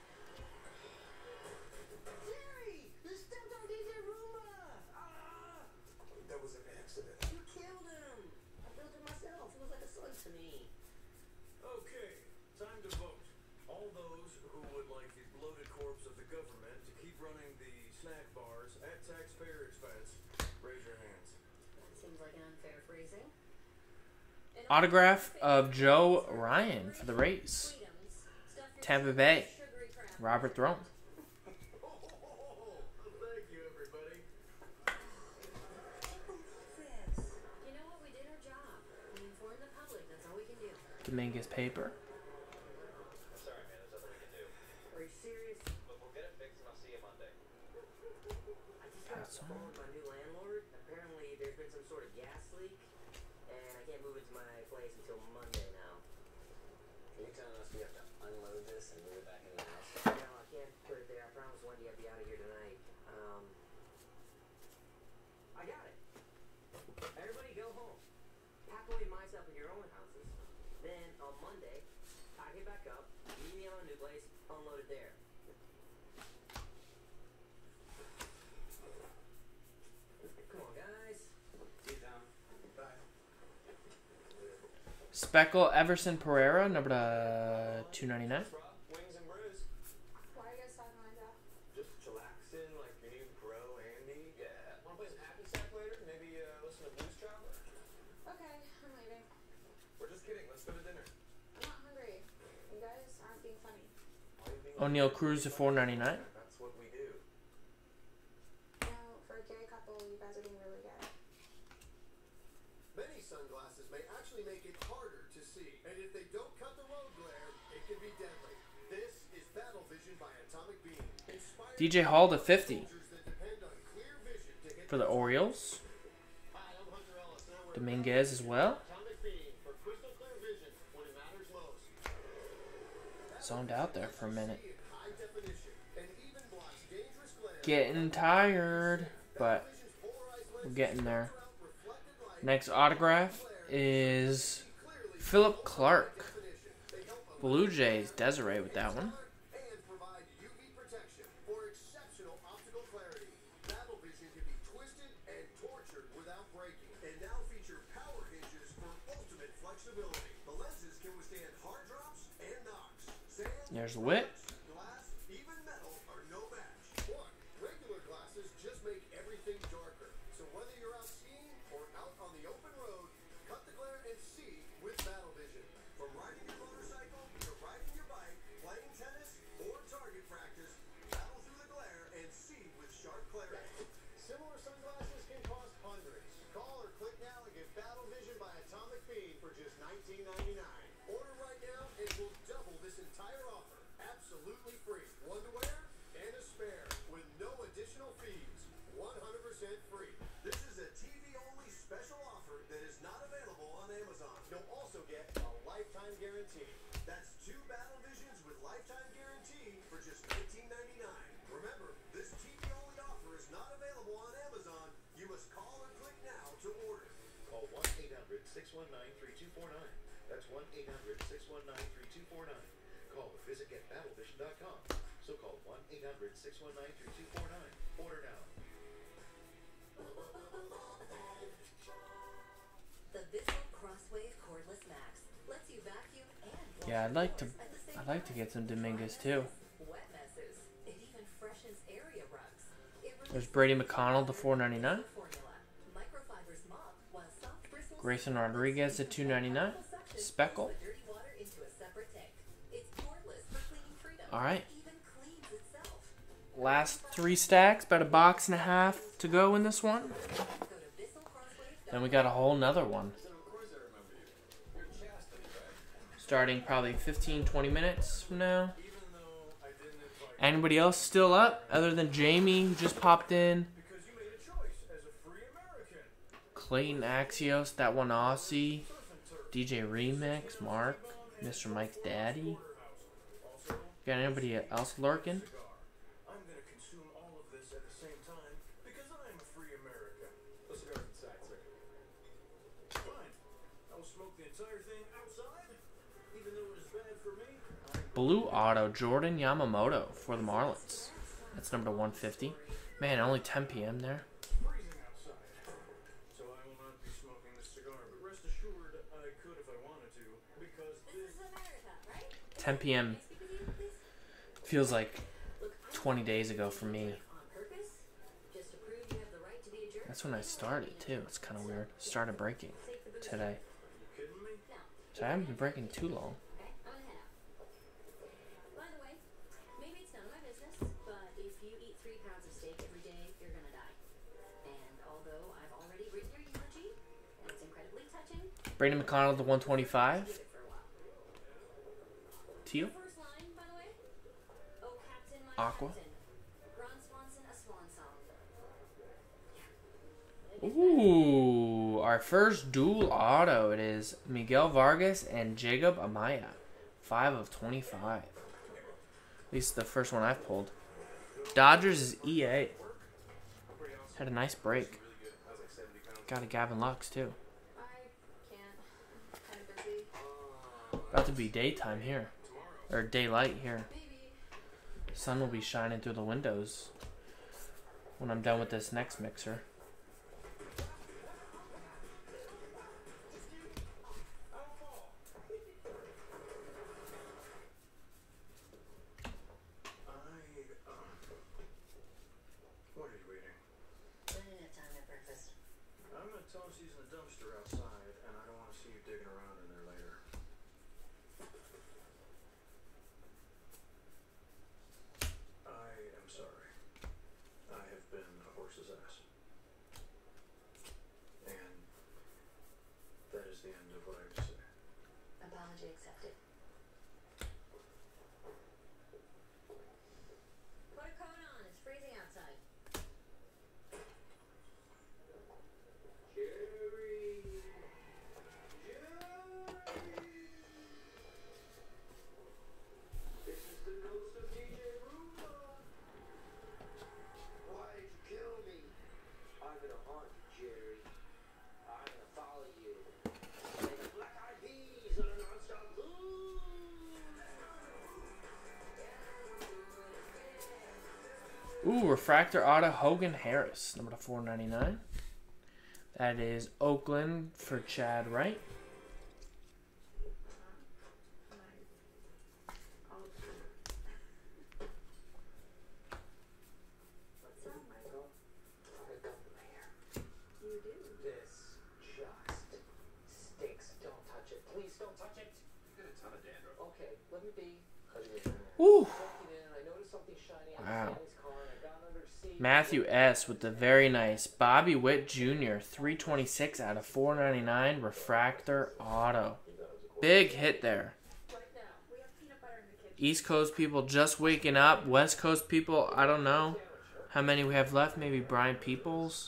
Jerry! The stepdog ate their Roomba! Ah! That was an accident. You killed him! I built it myself. He was like a son to me. Okay, time to vote. All those who would like the bloated corpse of the government to keep running the snack bars at taxpayer expense, raise your hands. That seems like an unfair phrasing. And Autograph of Joe Ryan for the Rays. Freedoms. Stuff your Tampa Bay. sugary crap. Robert Throne. Oh, thank you, everybody. You know what? We did our job. We informed the public. That's all we can do. Dominguez paper. I'm sorry, man. There's nothing we can do. Are you serious? But we'll get it fixed and I'll see you Monday. I just got off the phone with my new landlord. Apparently, there's been some sort of gas leak, and I can't move into my place until Monday now. Are you telling us we have to unload this and move it back into the house? No, I can't put it there. I promised Wendy I'd be out of here tonight. Um, I got it. Everybody go home. Pack away my stuff in your own houses. Then on Monday, pack it back up, meet me at my new place, unload it there. Come on, guys. See you, Tom. Bye. Speckle Everson Pereira, number to two ninety-nine. Rob, wings and brews. Why are you guys talking like that? Just chillaxing like your new bro, Andy. Yeah. Wanna play some happy sack later? Maybe uh, listen to Blues Traveler? Okay, I'm leaving. We're just kidding. Let's go to dinner. I'm not hungry. You guys aren't being funny. Why are you being O'Neal Cruz to four ninety-nine. That's what we do. You know, for a gay couple, you guys are being really gay. Many sunglasses may actually make it harder to see, and if they don't cut the road glare, it can be deadly. This is Battle Vision by Atomic Beam. Inspired D J Hall to fifty soldiers that depend on clear vision to hit for the Orioles. Hi, I'm Hunter Ellis. Now we're Dominguez as well. Atomic Beam for crystal clear vision when it matters most. Zoned out there for a minute. See in high definition and even blocks dangerous glare. Getting tired, but Vision's polarized we're lenses getting there. filter out reflected light. Next autograph is Philip Clark. Blue Jays, Desiree with that one. And provide U V protection for exceptional optical clarity. Battle Vision can be twisted and tortured without breaking. And now feature power hinges for ultimate flexibility. The lenses can withstand hard drops and knocks. Sand, There's Witt. glass, even metal are no match. One, regular glasses just make everything darker. So whether you're out skiing or out on the open road, cut the glare and see with Battle Vision. From riding your motorcycle to riding your bike, playing tennis, or target practice, battle through the glare and see with sharp clarity. Similar sunglasses can cost hundreds. Call or click now and get Battle Vision by Atomic Beam for just nineteen ninety-nine. Order right now and we'll double this entire offer. Absolutely free. One to wear and a spare with no additional fees. one hundred percent free. This is a T V-only special offer that is not available on Amazon. You'll also get a lifetime guarantee. That's two Battle Visions with lifetime guarantee for just nineteen ninety-nine. Remember, this T V-only offer is not available on Amazon. You must call or click now to order. Call one eight hundred six one nine three two four nine. That's one eight hundred six one nine three two four nine. Call or visit get battle vision dot com. So call one eight hundred six one nine three two four nine. Order now. The Visual Crosswave Cordless Max lets you vacuum and wash Yeah, I'd like to. floors at the same I'd like to time. get some Dominguez Dry too. messes, wet messes. It even freshens area rugs. It There's releases Brady McConnell to four ninety nine. formula. Microfibers mop while soft bristles Grayson Rodriguez at two ninety nine. Speckle. put dirty water into a separate tank. It's cordless for cleaning freedom. All right. It even cleans itself. Last three stacks, about a box and a half to go in this one. Go to Visual Crosswave. Then we got a whole nother one. So of course I remember you. You're Chastity, right? Starting probably fifteen, twenty minutes from now. Even though I didn't invite Anybody else still up other than Jamie who just popped in? because you made a choice as a free American. Clayton Axios, that one Aussie. Surf and turf. D J Remix, Mark, Mister Mike's daddy. Also, Got anybody else lurking? cigar. I'm gonna consume all of this at the same time because I'm a free American. The cigar's inside, sir. Fine. I will smoke the entire thing outside, even though it is bad for me. I'm Blue Auto, Jordan Yamamoto for the Marlins. That's number one fifty. Man, only ten p m there. freezing outside, so I will not be smoking this cigar. But rest assured, I could if I wanted to, because This this. is America, right? ten p m Can I speak with you, please? feels like Look, I'm twenty days ago for me. on purpose, just to prove you have the right to be a jerk. That's when I started too. It's kind of weird. Started breaking today. You kidding me? Now, So I haven't been breaking too long. okay, I'm gonna head out. By the way, maybe it's none of my business, but if you eat three pounds of steak every day, you're gonna die. And although I've already written your eulogy, and it's incredibly touching, Brady McConnell to one twenty-five. leave it for a while. Teal. First line, by the way. Oh, Captain, my Aqua. Captain. Ron Swanson, a swan song. Ooh, our first dual auto. It is Miguel Vargas and Jacob Amaya. five of twenty-five. At least the first one I've pulled. Dodgers is E A. Had a nice break. Got a Gavin Lux too. I can't. Kind of busy. About to be daytime here. Or daylight here. Sun will be shining through the windows when I'm done with this next mixer. I, um, what are you eating? I didn't have time at breakfast. I'm gonna toss these in the dumpster outside, and I don't want to see you digging around in there later. I am sorry. I have been a horse's ass. And that is the end of what I have to say. Apology accepted. Put a coat on. It's freezing outside. Jerry! Jerry! This is the ghost of D J Roomba! Why did you kill me? I'm gonna haunt you, Jerry. I'm gonna follow you. Like the black eyed peas on a non-stop loop. Ooh, refractor auto Hogan Harris, number to four ninety-nine. That is Oakland for Chad Wright. What's wrong, Michael? I got my hair. You do. This just stinks. Don't touch it. Please don't touch it. You got a ton of dandruff. Okay, let me be. Ooh. Soaking in, I noticed something shiny on Wow. Stanley's car and I got under the seat. Matthew S. with the very nice Bobby Witt Junior three twenty-six out of four ninety-nine refractor auto. Big hit there. Right now, we have peanut butter in the kitchen. East Coast people just waking up. West Coast people, I don't know how many we have left. Maybe Brian Peoples.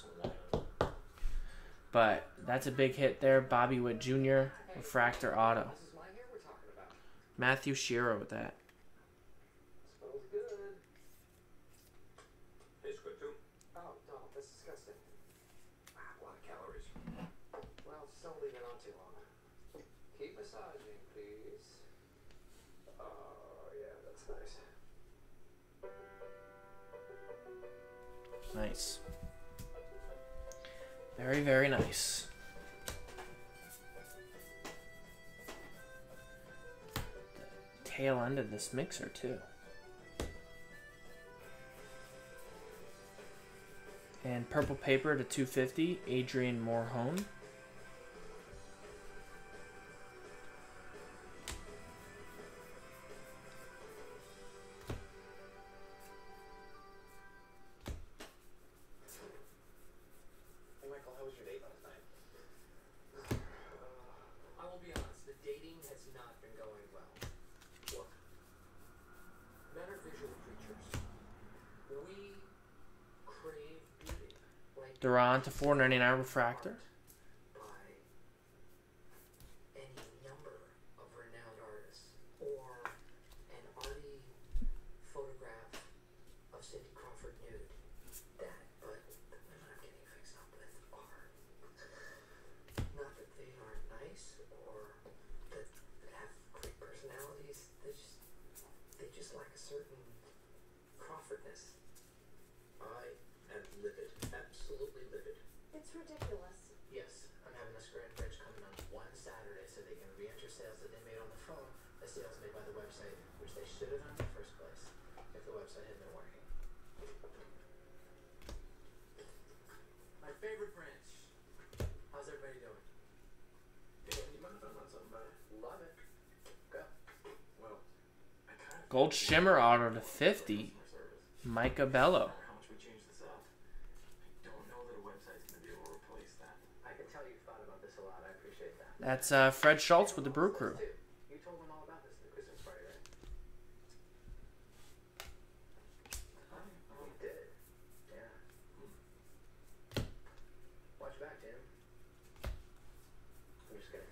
But that's a big hit there. Bobby Witt Junior refractor auto. This is my hair we're talking about. Matthew Shiro with that. Smells good. Tastes good too. Oh, no, that's disgusting. Ah, a lot of calories. Well, just don't leave it on too long. Keep massaging. Nice. Very, very nice. The tail end of this mixer, too. And purple paper to two fifty, Adrian Morhone. Hey Michael, how was your date last night? Uh, I will be honest, the dating has not been going well. Look, men are visual creatures. We crave beauty. Like Duran to four ninety-nine refractor. by any number of renowned artists, or an arty photograph of Cindy Crawford nude. That, but the women I'm getting fixed up with are not that they aren't nice or that they have great personalities. They just they just lack a certain Crawfordness. I am livid, absolutely livid. It's ridiculous. Yes, I'm having a Scranton Bridge coming on one Saturday so they can re-enter sales that they made on the phone as sales made by the website, which they should have done in the first place if the website had been working. My favorite branch. How's everybody doing? Hey, you mind if I run something by you? Love it. Go. Well, I kind of Gold Shimmer auto to fifty, customer service. Micah Bello. How much we change this up? I don't know that a website's going to be able to replace that. I can tell you've thought about this a lot. I appreciate that. That's uh, Fred Schultz with the Brew Crew. You told them all about this at the Christmas party, right? I, We um, did. Yeah. Watch your back, Tim. I'm just kidding.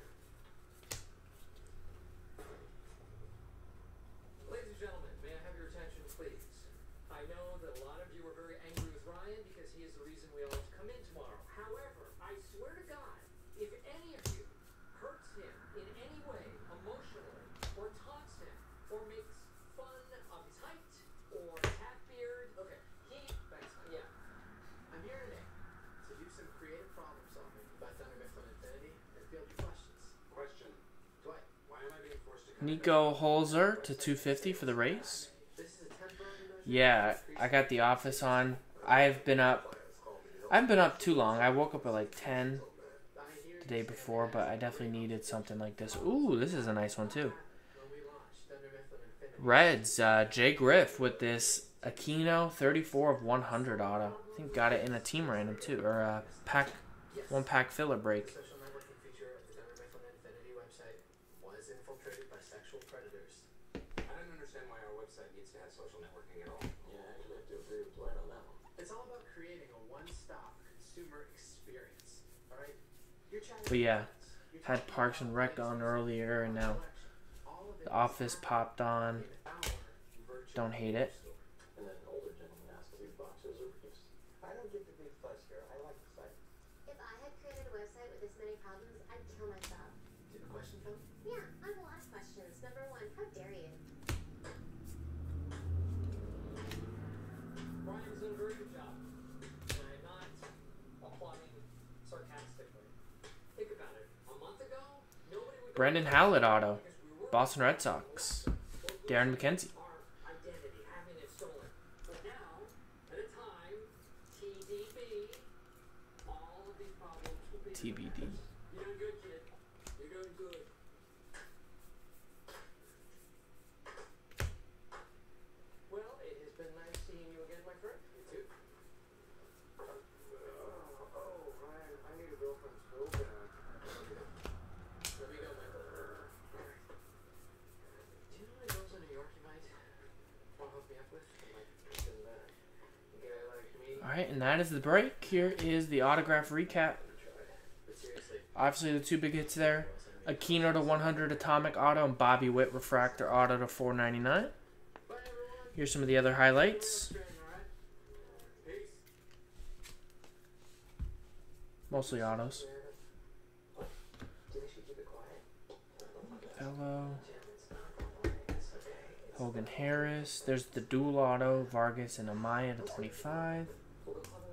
Ladies and gentlemen, may I have your attention, please? I know that a lot of you are very angry with Ryan because he is the reason we all have to come in tomorrow. However, I swear to God, if any of you hurts him in any way, emotionally, or taunts him, or makes fun of his height, or tap beard, okay, he, thanks, yeah. I'm here today to do some creative problem solving about Thunder Mifflin Infinity and field your questions. question. Dwight, Why am I being forced to come Nico Holzer to two fifty for the race. this is a temporary measure. Yeah, I got the office on. I've been up. I haven't been up too long. I woke up at like ten the day before, but I definitely needed something like this. Ooh, this is a nice one too. When we launch Thunder Mifflin Infinity. Reds, uh, Jay Griff with this Aquino thirty-four of one hundred auto. I think got it in a team random too, or a pack, one pack filler break. The social networking feature of the Thunder Mifflin Infinity website was infiltrated by sexual predators. I don't understand why our website needs to have social networking at all. Yeah, I actually have to agree with Blaine on that one. It's all about creating a one-stop consumer experience. All right? You're chatting But yeah, with friends. You're had talking Parks and about Rec things on like earlier, and now All of it The is Office popped on. in our virtual Don't hate it. store. And then an older gentleman asked if these boxes are reused. I don't get the big fuss here. I like the site. If I had created a website with this many problems, I'd kill myself. Did the question come? Yeah, I have a lot of questions. Number one, how dare you? Brian's done a very good job. And I'm not applauding sarcastically. Think about it. A month ago, nobody would Brendan Howlett auto, Boston Red Sox. Darren McKenzie. our identity, having it stolen. But now, at a time, T D B, all of these problems will be T B D. You're doing good, kid. You're doing good. Well, it has been nice seeing you again, my friend. You too. Oh, oh, Ryan, I need a girlfriend so bad. Let me go, Michael. Do you know any girls in New York you might want to hook me up with? Like, you can, uh, get a like me. Alright, and that is the break. Here is the autograph recap. But seriously, Obviously, the two big hits there. Aquino to one hundred Atomic Auto and Bobby Witt Refractor Auto to four ninety-nine. bye everyone. Here's some of the other highlights. All right. Peace. Mostly autos. What? Do they should keep it quiet? Fellow. Jim, it's not quiet. It's okay. It's Hogan Harris. There's the dual auto. Vargas and Amaya to twenty-five. We'll go club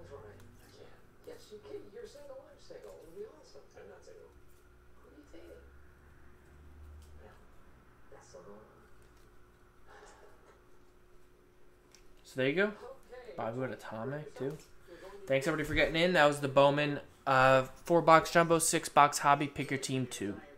So there you go. Bobby with Atomic, too. Thanks, everybody, for getting in. That was the Bowman uh, four box jumbo, six box hobby. Pick your team two.